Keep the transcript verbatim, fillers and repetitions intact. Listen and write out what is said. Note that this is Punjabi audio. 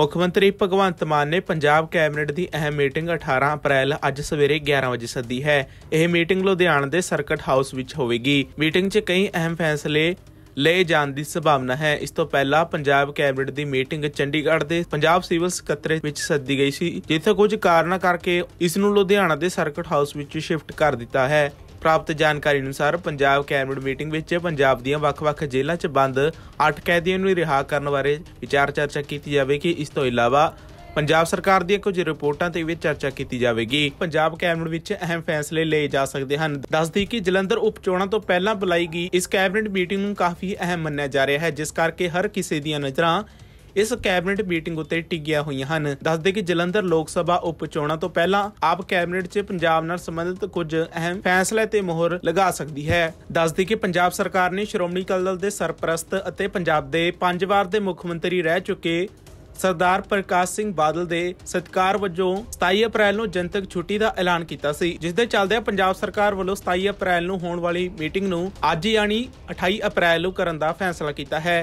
ਮੁੱਖ ਮੰਤਰੀ ਭਗਵੰਤ ਮਾਨ ਨੇ ਪੰਜਾਬ ਕੈਬਨਿਟ ਦੀ ਅਹਿਮ ਮੀਟਿੰਗ ਅਠਾਰਾਂ ਅਪ੍ਰੈਲ ਅੱਜ ਸਵੇਰੇ ਗਿਆਰਾਂ ਵਜੇ ਸੱਦੀ ਹੈ। ਇਹ ਮੀਟਿੰਗ ਲੁਧਿਆਣਾ ਦੇ ਸਰਕਟ ਹਾਊਸ ਵਿੱਚ ਹੋਵੇਗੀ। ਮੀਟਿੰਗ 'ਚ ਕਈ ਅਹਿਮ ਫੈਸਲੇ ਲਏ ਜਾਣ ਦੀ ਸੰਭਾਵਨਾ ਹੈ। ਇਸ ਤੋਂ ਪਹਿਲਾਂ ਪੰਜਾਬ ਕੈਬਨਿਟ ਦੀ ਮੀਟਿੰਗ ਚੰਡੀਗੜ੍ਹ ਦੇ ਪੰਜਾਬ ਸਿਵਲ ਸਕੱਤਰੇਤ ਵਿੱਚ ਸੱਦੀ ਗਈ ਸੀ, ਜਿੱਥੇ ਕੁਝ ਕਾਰਨਾਂ ਕਰਕੇ ਇਸ ਨੂੰ ਲੁਧਿਆਣਾ ਦੇ ਸਰਕਟ ਹਾਊਸ ਵਿੱਚ ਸ਼ਿਫਟ ਕਰ ਦਿੱਤਾ ਹੈ। ਪ੍ਰਾਪਤ ਜਾਣਕਾਰੀ ਅਨੁਸਾਰ ਪੰਜਾਬ ਕੈਬਨਿਟ ਮੀਟਿੰਗ ਵਿੱਚ ਪੰਜਾਬ ਦੀਆਂ ਵੱਖ-ਵੱਖ ਜੇਲ੍ਹਾਂ 'ਚ ਬੰਦ ਅੱਠ ਕੈਦੀਆਂ ਨੂੰ ਰਿਹਾ ਕਰਨ ਬਾਰੇ ਵਿਚਾਰ ਚਰਚਾ ਕੀਤੀ ਜਾਵੇਗੀ। ਇਸ ਤੋਂ ਇਲਾਵਾ ਪੰਜਾਬ ਸਰਕਾਰ ਦੀਆਂ ਕੁਝ ਰਿਪੋਰਟਾਂ ਤੇ ਵੀ ਚਰਚਾ ਕੀਤੀ ਜਾਵੇਗੀ। ਪੰਜਾਬ ਕੈਬਨਿਟ ਵਿੱਚ ਅਹਿਮ ਫੈਸਲੇ ਲਏ ਜਾ ਸਕਦੇ ਹਨ। ਦੱਸਦੀ ਕਿ ਜਲੰਧਰ ਉਪ ਚੋਣਾਂ ਤੋਂ ਪਹਿਲਾਂ ਬੁਲਾਈ ਗਈ ਇਸ ਕੈਬਨਿਟ ਮੀਟਿੰਗ ਨੂੰ ਕਾਫੀ ਅਹਿਮ ਮੰਨਿਆ ਜਾ ਰਿਹਾ ਹੈ, ਜਿਸ ਕਰਕੇ ਹਰ ਕਿਸੇ ਦੀਆਂ ਨਜ਼ਰਾਂ ਇਸ ਕੈਬਨਿਟ ਮੀਟਿੰਗ ਉੱਤੇ ਟਿਕੀਆਂ ਹੋਈਆਂ ਹਨ। ਦੱਸਦੇ ਕਿ ਜਲੰਧਰ ਲੋਕ ਸਭਾ ਉਪ ਚੋਣਾਂ ਤੋਂ ਪਹਿਲਾਂ ਆਪ ਕੈਬਨਿਟ 'ਚ ਪੰਜਾਬ ਨਾਲ ਸੰਬੰਧਿਤ ਕੁਝ ਅਹਿਮ ਫੈਸਲੇ ਤੇ ਮੋਹਰ ਲਗਾ ਸਕਦੀ ਹੈ। ਦੱਸਦੀ ਕਿ ਪੰਜਾਬ ਸਰਕਾਰ ਨੇ ਸ਼੍ਰੋਮਣੀ ਅਕਾਲੀ ਦਲ ਦੇ ਸਰਪ੍ਰਸਤ ਅਤੇ ਪੰਜਾਬ ਦੇ ਪੰਜ ਵਾਰ ਦੇ ਮੁੱਖ ਮੰਤਰੀ ਰਹਿ ਚੁੱਕੇ ਸਰਦਾਰ ਪ੍ਰਕਾਸ਼ ਸਿੰਘ ਬਾਦਲ ਦੇ ਸਤਿਕਾਰ ਵਜੋਂ ਸਤਾਈ ਅਪ੍ਰੈਲ ਨੂੰ ਜਨਤਕ ਛੁੱਟੀ ਦਾ ਐਲਾਨ ਕੀਤਾ ਸੀ, ਜਿਸ ਦੇ ਚੱਲਦਿਆਂ ਪੰਜਾਬ ਸਰਕਾਰ ਵੱਲੋਂ ਸਤਾਈ ਅਪ੍ਰੈਲ ਨੂੰ ਹੋਣ ਵਾਲੀ ਮੀਟਿੰਗ ਨੂੰ ਅੱਜ ਯਾਨੀ ਅਠਾਈ ਅਪ੍ਰੈਲ ਨੂੰ ਕਰਨ ਦਾ ਫੈਸਲਾ ਕੀਤਾ ਹੈ।